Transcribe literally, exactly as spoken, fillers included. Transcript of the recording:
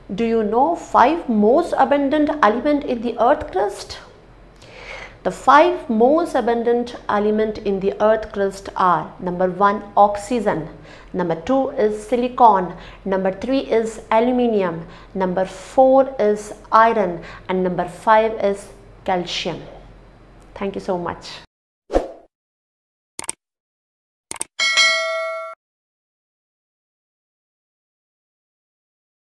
Do you know five most abundant elements in the earth crust? The five most abundant elements in the earth crust are: number one, oxygen, number two is silicon, number three is aluminium, number four is iron, and number five is calcium. Thank you so much.